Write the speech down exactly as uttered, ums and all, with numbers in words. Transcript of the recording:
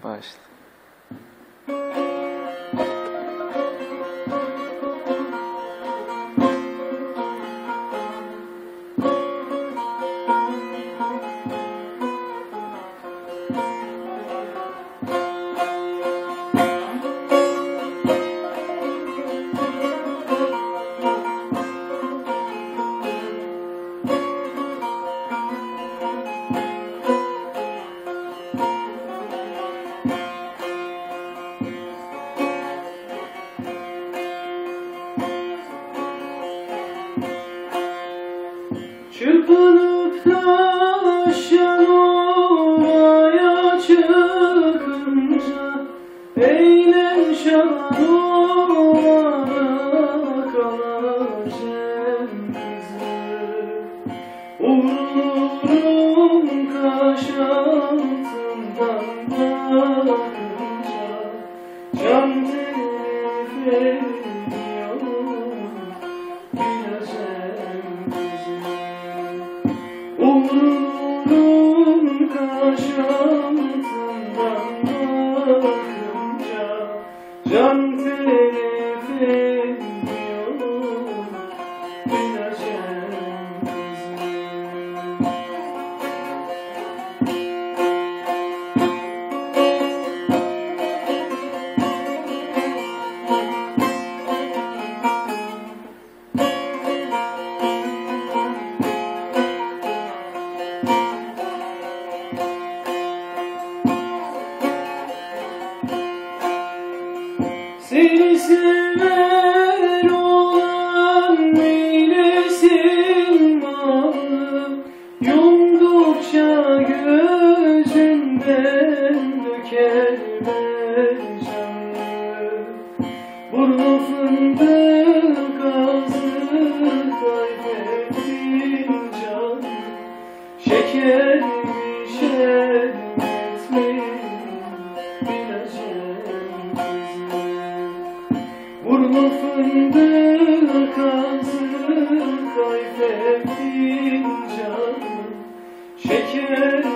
Başla. Çırpınıp taşan ovaya çıkınca eğlen şalan ovada kalacağım kızım. Vururum kaş altından bakınca can telef ediyor bilacağım kızım. Umurum kaş altından bakınca can telef ediyor bilacağım kızım. Seni sever olan eylesin malı, yumdukça gözünden döker mercanı. Burnu fındık ağzı kaybettin canı, şeker mi şerbet mi bilacağım kızım. Burnu fındık ağzı kaybettin canım, şeker